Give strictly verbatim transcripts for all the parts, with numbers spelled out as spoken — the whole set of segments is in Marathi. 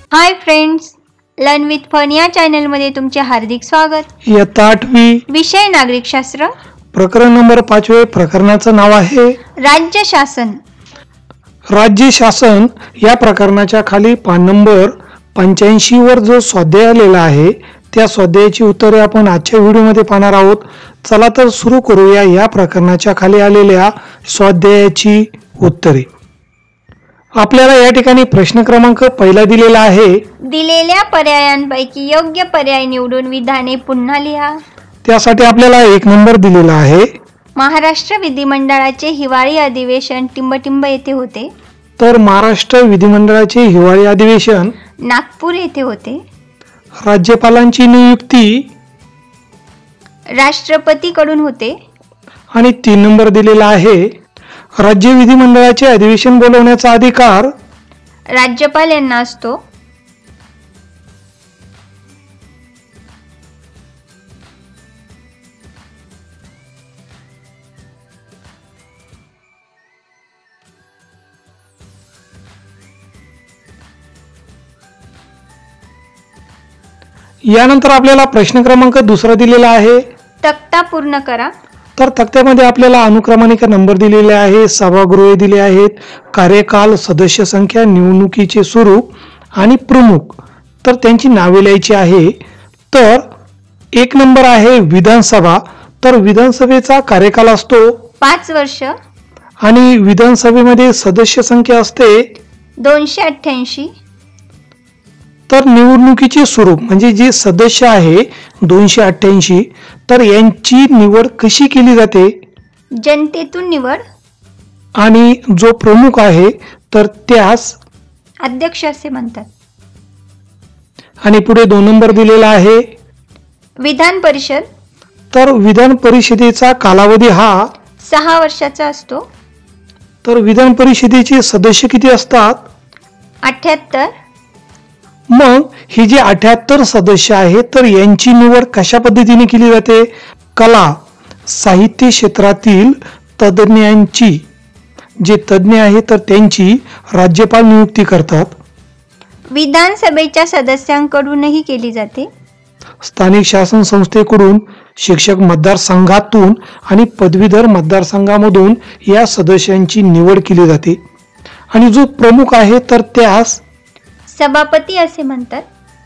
High friends, learn with fun या चॅनलमध्ये तुमचे हार्दिक स्वागत. इयत्ता आठवी, विषय नागरिकशास्त्र, प्रकरण नंबर पाचवे. प्रकरणाचं नाव आहे राज्य शासन. राज्य शासन या प्रकरणाच्या खाली पान नंबर पंच्याऐंशी वर जो स्वाध्याय आलेला आहे त्या स्वाध्यायाची उत्तरे आपण आजच्या व्हिडिओमध्ये पाहणार आहोत. चला तर सुरू करूया या प्रकरणाच्या खाली आलेल्या स्वाध्यायाची उत्तरे. आपल्याला या ठिकाणी प्रश्न क्रमांक पहिला दिलेला आहे. दिलेल्या पर्यायांपैकी योग्य पर्याय निवडून विधाने पुन्हा लिहा. त्यासाठी आपल्याला एक नंबर दिलेला आहे. महाराष्ट्र विधिमंडळाचे हिवाळी अधिवेशन टिंबटिंब येथे होते. तर महाराष्ट्र विधिमंडळाचे हिवाळी अधिवेशन नागपूर येथे होते. राज्यपालांची नियुक्ती राष्ट्रपतीकडून होते. आणि तीन नंबर दिलेला आहे. राज्य विधिमंडळाचे अधिवेशन बोलवण्याचा अधिकार राज्यपाल यांना असतो. यानंतर आपल्याला प्रश्न क्रमांक दुसरा दिलेला आहे. तक्ता पूर्ण करा. तर तक्त्यामध्ये आपल्याला अनुक्रमानिका नंबर दिलेले आहे, सभागृहे दिले आहेत, कार्यकाल, सदस्य संख्या, निवडणुकीचे स्वरूप आणि प्रमुख. तर त्यांची नावे लिहायची आहे. तर एक नंबर आहे विधानसभा. तर विधानसभेचा कार्यकाल असतो पाच वर्ष आणि विधानसभेमध्ये सदस्य संख्या असते दोनशे अठ्ठ्याऐंशी. तर निवडणुकीचे स्वरूप म्हणजे जे सदस्य आहे दोनशे अठ्ठ्याऐंशी, तर यांची निवड कशी केली जाते? जनतेतून निवड. आणि जो प्रमुख आहे तर त्यास अध्यक्ष असे म्हणतात. आणि पुढे दोन नंबर दिलेला आहे विधान परिषद. तर विधान परिषदेचा कालावधी हा सहा वर्षाचा असतो. तर विधान परिषदेचे सदस्य किती असतात? अठ्याहत्तर. मग ही जी अठ्याहत्तर सदस्य आहेत तर यांची निवड कशा पद्धतीने केली जाते? कला साहित्य क्षेत्रातील तज्ज्ञांची, जे तज्ज्ञ आहेत तर त्यांची राज्यपाल नियुक्ती करतात. विधानसभेच्या सदस्यांकडूनही केली जाते. स्थानिक शासन संस्थेकडून, शिक्षक मतदारसंघातून आणि पदवीधर मतदारसंघामधून या सदस्यांची निवड केली जाते. आणि जो प्रमुख आहे तर त्यास सभापती असे म्हणतात.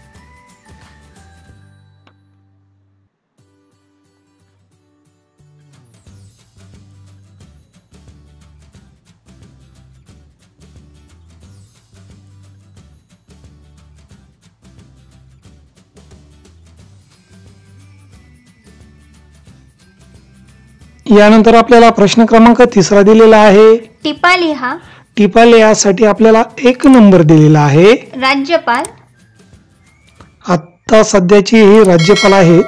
यानंतर आपल्याला प्रश्न क्रमांक तिसरा दिलेला आहे. टिपा लिहा. टिपा लिहासाठी आपल्याला एक नंबर दिलेला आहे. राज्यपाल. आता सध्याची हे राज्यपाल आहेत.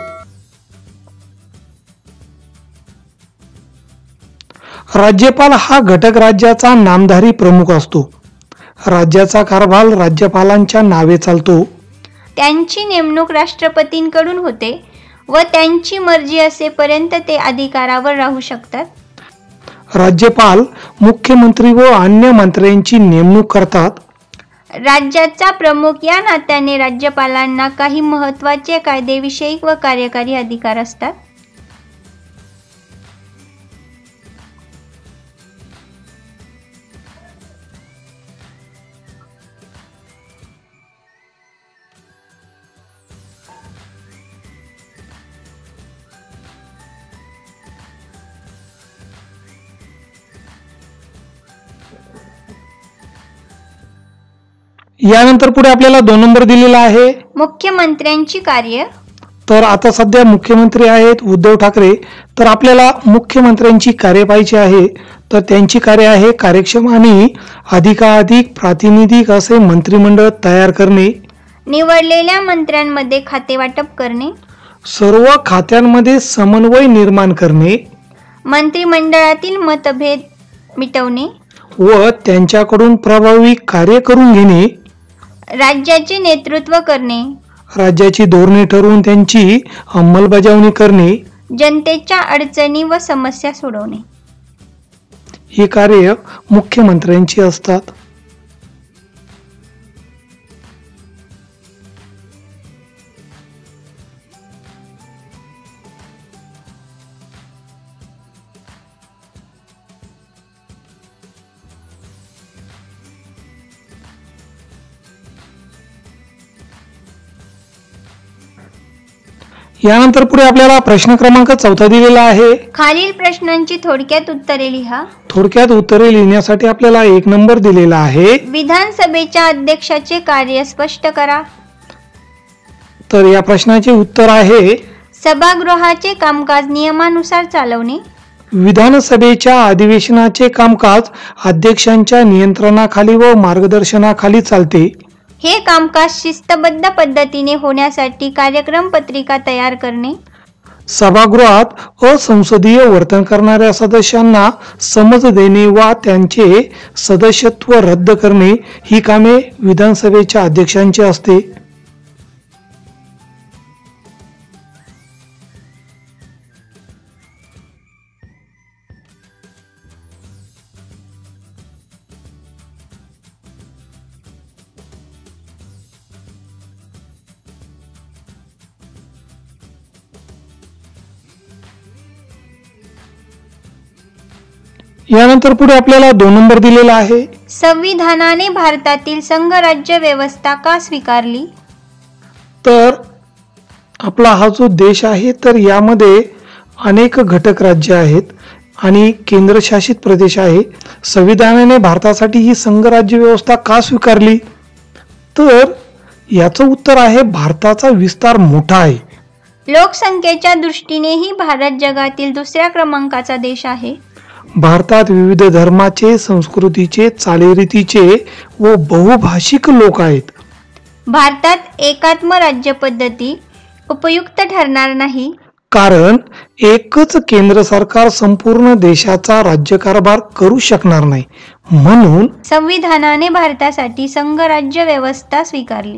राज्यपाल हा घटक राज्याचा नामधारी प्रमुख असतो. राज्याचा कारभार राज्यपालांच्या नावे चालतो. त्यांची नेमणूक राष्ट्रपतींकडून होते व त्यांची मर्जी असेपर्यंत ते अधिकारावर राहू शकतात. राज्यपाल मुख्यमंत्री व अन्य मंत्र्यांची नेमणूक करतात. राज्याचा प्रमुख या नात्याने राज्यपालांना काही महत्त्वाचे कायदेविषयी व कार्यकारी अधिकार असतात. यानंतर पुढे आपल्याला दोन नंबर दिलेला आहे. मुख्यमंत्र्यांची कार्य. तर आता सध्या मुख्यमंत्री आहेत उद्धव ठाकरे. तर आपल्याला मुख्यमंत्र्यांची कार्य पाहिजे आहे. तर त्यांची कार्य आहे कार्यक्षम आणि अधिकाधिक प्रातिनिधिक असे मंत्रिमंडळ तयार करणे, निवडलेल्या मंत्र्यांमध्ये खाते वाटप करणे, सर्व खात्यांमध्ये समन्वय निर्माण करणे, मंत्रिमंडळातील मतभेद मिटवणे व त्यांच्याकडून प्रभावी कार्य करून घेणे, राज्याचे नेतृत्व करणे, राज्याची धोरणे ठरवून त्यांची अंमलबजावणी करणे, जनतेच्या अडचणी व समस्या सोडवणे. ही कार्य मुख्यमंत्र्यांची असतात. यानंतर पुढे आपल्याला प्रश्न क्रमांक चौथा दिलेला आहे. खालील प्रश्नांची थोडक्यात उत्तरे लिहा. थोडक्यात उत्तरे लिहिण्यासाठी आपल्याला एक नंबर दिलेला आहे. विधानसभेच्या अध्यक्षाचे कार्य स्पष्ट करा. तर या प्रश्नाचे उत्तर आहे सभागृहाचे कामकाज नियमानुसार चालवणे. विधानसभेच्या अधिवेशनाचे कामकाज अध्यक्षांच्या नियंत्रणाखाली व मार्गदर्शनाखाली चालते. हे कामकाज शिस्तबद्ध पद्धतीने होण्यासाठी कार्यक्रम पत्रिका तयार करणे. सभागृहात असंसदीय वर्तन करणाऱ्या सदस्यांना समज देणे वा त्यांचे सदस्यत्व रद्द करणे ही कामे विधानसभेच्या अध्यक्षांची असते. यानंतर पुढे आपल्याला दोन नंबर दिलेला आहे. संविधानाने भारतातील संघराज्य व्यवस्था का स्वीकारली. तर आपला हा जो देश आहे तर यामध्ये अनेक घटक राज्य आहेत आणि केंद्रशासित प्रदेश आहे. संविधानाने भारतासाठी ही संघराज्य व्यवस्था का स्वीकारली. तर याचं उत्तर आहे भारताचा विस्तार मोठा आहे. लोकसंख्येच्या दृष्टीनेही भारत जगातील दुसऱ्या क्रमांकाचा देश आहे. भारतात विविध धर्माचे, संस्कृतीचे, चालीरीतीचे व बहुभाषिक लोक आहेत. भारतात एकात्म राज्य पद्धती उपयुक्त ठरणार नाही, कारण एकच केंद्र सरकार संपूर्ण देशाचा राज्यकारभार करू शकणार नाही. म्हणून संविधानाने भारतासाठी संघराज्य व्यवस्था स्वीकारली.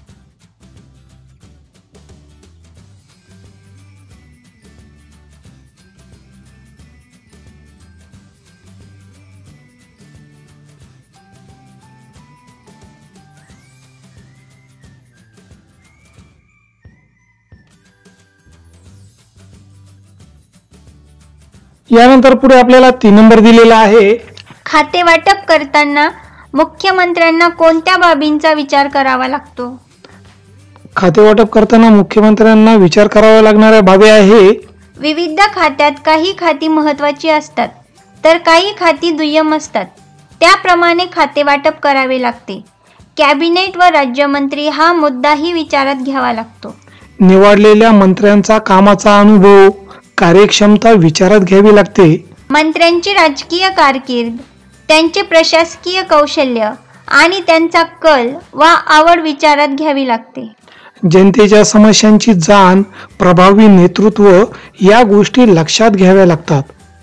यानंतर पुढे आपल्याला तीन नंबर दिलेला आहे. खाते वाटप करताना मुख्यमंत्र्यांना कोणत्या बाबींचा विचार करावा लागतो. खाते वाटप करताना मुख्यमंत्र्यांना विचार करावा लागणाऱ्या बाबी आहे. विविध खात्यात काही खाती महत्त्वाची असतात तर काही खाती दुय्यम असतात. त्याप्रमाणे खाते वाटप करावे लागते. कॅबिनेट व राज्यमंत्री हा मुद्दाही विचारात घ्यावा लागतो. निवडलेल्या मंत्र्यांचा कामाचा अनुभव, कार्यक्षमता विचारात घ्यावी लागते. मंत्र्यांची राजकीय कारकीर्द, त्यांचे प्रशासकीय कौशल्य आणि त्यांचा कल वा आवड विचारात घ्यावी लागते. जनतेच्या समस्यांची जाण, प्रभावी नेतृत्व या गोष्टी लक्षात घ्याव्या लागतात.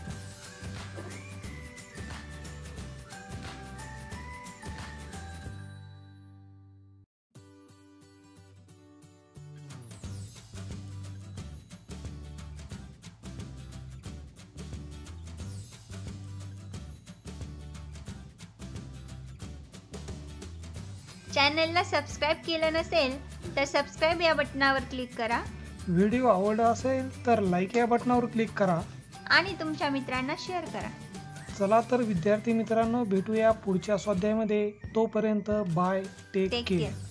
चॅनलला सबस्क्राईब केलं नसेल तर सबस्क्राईब या बटनावर क्लिक करा. व्हिडिओ आवडला असेल तर लाईक या बटनावर क्लिक करा आणि तुमच्या मित्रांना शेअर करा. चला तर विद्यार्थी मित्रांनो, भेटूया पुढच्या स्वाध्यायामध्ये. तोपर्यंत बाय, टेक केअर.